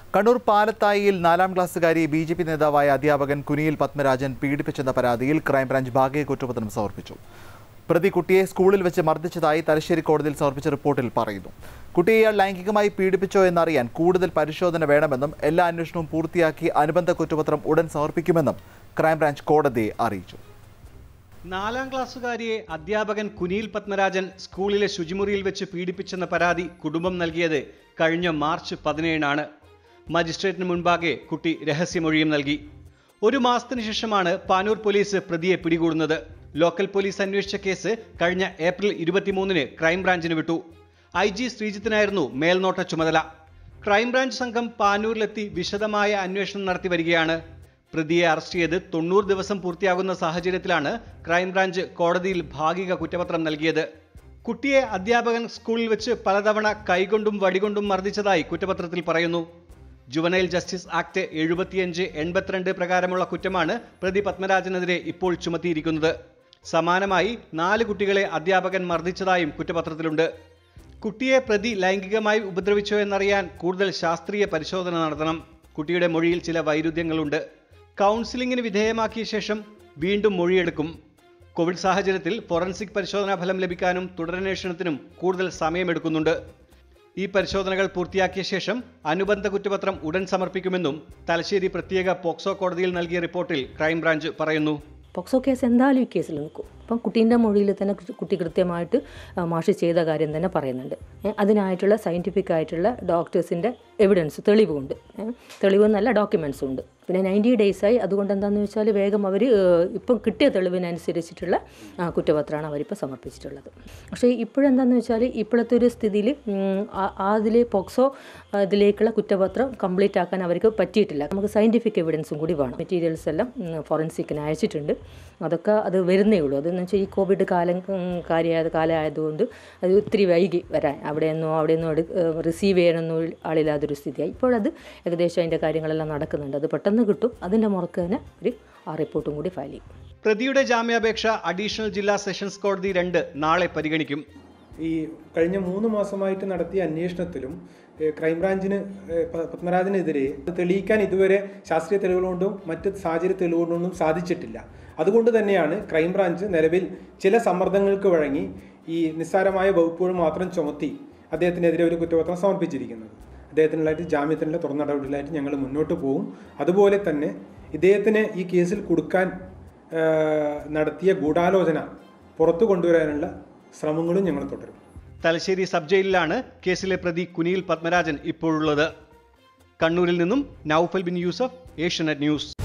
Kannur പാലത്തായിയിൽ 4ാം ക്ലാസ്സുകാരി BJP നേതാവായ അധ്യാപകൻ കുനിയിൽ പത്മരാജൻ പീഡിപ്പിച്ചെന്ന പരാതിയിൽ ക്രൈംബ്രാഞ്ച് ഭാഗിക കുറ്റപത്രം സമർപ്പിച്ചു. പ്രതി കുട്ടിയെ സ്കൂളിൽ വെച്ച് മർദ്ദിച്ചതായി തലശ്ശേരി കോടതിയിൽ സമർപ്പിച്ച റിപ്പോർട്ടിൽ പറയുന്നു. കുട്ടിയെ ഇയാൾ ലൈംഗികമായി പീഡിപ്പിച്ചോ എന്നറിയാൻ കൂടുതൽ പരിശോധന വേണമെന്നും എല്ലാ അന്വേഷണവും പൂർത്തിയാക്കി അനുബന്ധ കുറ്റപത്രം ഉടൻ സമർപ്പിക്കുമെന്നും ക്രൈംബ്രാഞ്ച് കോടതിയെ അറിയിച്ചു. 4ാം ക്ലാസ്സുകാരിയെ അധ്യാപകൻ കുനിയിൽ പത്മരാജൻ സ്കൂളിലെ ശുചിമുറിയിൽ വെച്ച് പീഡിപ്പിച്ചെന്ന പരാതി കുടുംബം നൽകിയത് കഴിഞ്ഞ മാർച്ച് 17-നാണ്. മജിസ്ട്രേറ്റിന് മുൻപാകെ കുട്ടി രഹസ്യമൊഴിയും നൽകി. ഒരു മാസത്തിനു ശേഷമാണ് പാനൂർ പോലീസ് പ്രതിയെ പിടികൂടുന്നത്. ലോക്കൽ പോലീസ് അന്വേഷിച്ച കേസ് കഴിഞ്ഞ ഏപ്രിൽ 23-ന് ക്രൈംബ്രാഞ്ചിന് വിട്ടു. IG ശ്രീജിത്തിനായിരുന്നു മേൽനോട്ട ചുമതല. ക്രൈംബ്രാഞ്ച് സംഘം പാനൂരിലെത്തി വിശദമായ അന്വേഷണം നടത്തി വരികയാണ്. പ്രതിയെ അറസ്റ്റ് ചെയ്ത് 90 ദിവസം പൂർത്തിയാകുന്ന സാഹചര്യത്തിലാണ് ക്രൈംബ്രാഞ്ച് കോടതിയിൽ ഭാഗിക കുറ്റപത്രം നൽകിയത്. കുട്ടിയെ അധ്യാപകൻ സ്കൂളിൽ വെച്ച് പലതവണ കൈകൊണ്ടും വടികൊണ്ടും മർദ്ദിച്ചതായി കുറ്റപത്രത്തിൽ പറയുന്നു. ജുവനൈൽ ജസ്റ്റിസ് ആക്ട് 75-82 പ്രകാരമുള്ള കുറ്റമാണ് പ്രതി പത്മരാജനെതിരെ ഇപ്പോൾ ചുമത്തിയിരിക്കുന്നത്. സമാനമായി 4 കുട്ടികളെ അധ്യാപകൻ മർദ്ദിച്ചതായും കുറ്റപത്രത്തിലുണ്ട്. കുട്ടിയെ പ്രതി ലൈംഗികമായി ഉപദ്രവിച്ചോ എന്നറിയാൻ കൂടുതൽ ശാസ്ത്രീയ പരിശോധന നടത്തണം. കുട്ടിയുടെ മൊഴിയിൽ ചില വൈരുദ്ധ്യങ്ങളുണ്ട്. കൗൺസിലിംഗിന് വിധേയമാക്കിയ ശേഷം വീണ്ടും മൊഴിയെടുക്കും. കോവിഡ് സാഹചര്യത്തിൽ ഫോറൻസിക് പരിശോധനാ ഫലം ലഭിക്കാനും തുടരന്വേഷണത്തിനും കൂടുതൽ സമയമെടുക്കുന്നുണ്ട്. ഈ പരിശോധനകൾ പൂർത്തിയാക്കിയ ശേഷം അനുബന്ധ കുറ്റപത്രം ഉടൻ സമർപ്പിക്കുമെന്നും തലശ്ശേരി പ്രത്യേക പോക്സോ കോടതിയിൽ നൽകിയ റിപ്പോർട്ടിൽ ക്രൈംബ്രാഞ്ച് പറയുന്നു. പോക്സോ കേസ് എന്തായാലും ഈ കേസിൽ നിൽക്കും. അപ്പം കുട്ടീൻ്റെ മൊഴിയിൽ തന്നെ കുട്ടി കൃത്യമായിട്ട് മാഷ് ചെയ്ത കാര്യം തന്നെ പറയുന്നുണ്ട്. അതിനായിട്ടുള്ള സയൻറ്റിഫിക് ആയിട്ടുള്ള ഡോക്ടേഴ്സിൻ്റെ എവിഡൻസ് തെളിവുണ്ട്. തെളിവെന്നല്ല ഡോക്യുമെൻസും ഉണ്ട്. പിന്നെ 90 ഡേയ്സായി. അതുകൊണ്ട് എന്താണെന്ന് വെച്ചാൽ വേഗം അവർ ഇപ്പം കിട്ടിയ തെളിവിനനുസരിച്ചിട്ടുള്ള കുറ്റപത്രമാണ് അവരിപ്പോൾ സമർപ്പിച്ചിട്ടുള്ളത്. പക്ഷേ ഇപ്പോഴെന്താണെന്ന് വെച്ചാൽ ഇപ്പോഴത്തെ ഒരു സ്ഥിതിയിൽ അതിൽ പോക്സോ ഇതിലേക്കുള്ള കുറ്റപത്രം കംപ്ലീറ്റ് ആക്കാൻ അവർക്ക് പറ്റിയിട്ടില്ല. നമുക്ക് സയൻറ്റിഫിക് എവിഡൻസും കൂടി വേണം. മെറ്റീരിയൽസ് എല്ലാം ഫോറൻസിക്കിന് അയച്ചിട്ടുണ്ട്. അതൊക്കെ അത് വരുന്നേ ഉള്ളൂ. അതെന്ന് വെച്ചാൽ ഈ കോവിഡ് കാലമായതുകൊണ്ട് അത് ഒത്തിരി വൈകി വരാൻ അവിടെയൊന്നും റിസീവ് ചെയ്യാനൊന്നും ആളില്ലാതൊരു സ്ഥിതിയായി. ഇപ്പോഴത് ഏകദേശം അതിൻ്റെ കാര്യങ്ങളെല്ലാം നടക്കുന്നുണ്ട്. അത് പെട്ടെന്ന് കിട്ടും. അതിൻ്റെ മുറക്ക് തന്നെ ഒരു റിപ്പോർട്ടും കൂടി ഫയൽ ചെയ്യും. പ്രതിയുടെ ജാമ്യാപേക്ഷ അഡീഷണൽ ജില്ലാ സെഷൻസ് കോടതി 2 നാളെ പരിഗണിക്കും. ഈ കഴിഞ്ഞ 3 മാസമായിട്ട് നടത്തിയ അന്വേഷണത്തിലും ക്രൈംബ്രാഞ്ചിന് പത്മരാജനെതിരെ തെളിയിക്കാൻ ഇതുവരെ ശാസ്ത്രീയ തെളിവുകൊണ്ടും മറ്റ് സാഹചര്യ തെളിവുകൊണ്ടൊന്നും സാധിച്ചിട്ടില്ല. അതുകൊണ്ട് തന്നെയാണ് ക്രൈംബ്രാഞ്ച് നിലവിൽ ചില സമ്മർദ്ദങ്ങൾക്ക് വഴങ്ങി ഈ നിസ്സാരമായ വകുപ്പുകൾ മാത്രം ചുമത്തി അദ്ദേഹത്തിനെതിരെ ഒരു കുറ്റപത്രം സമർപ്പിച്ചിരിക്കുന്നത്. അദ്ദേഹത്തിനുള്ളതായിട്ട് ജാമ്യത്തിനുള്ള തുറന്ന നടപടികളായിട്ട് ഞങ്ങൾ മുന്നോട്ട് പോകും. അതുപോലെ തന്നെ ഇദ്ദേഹത്തിന് ഈ കേസിൽ കൊടുക്കാൻ നടത്തിയ ഗൂഢാലോചന പുറത്തു കൊണ്ടുവരാനുള്ള ശ്രമങ്ങളും ഞങ്ങൾ തുടരും. തലശ്ശേരി സബ് ജയിലിലാണ് കേസിലെ പ്രതി കുനിയിൽ പത്മരാജൻ ഇപ്പോഴുള്ളത്. കണ്ണൂരിൽ നിന്നും നൗഫൽ ബിൻ യൂസഫ്, ഏഷ്യാനെറ്റ് ന്യൂസ്.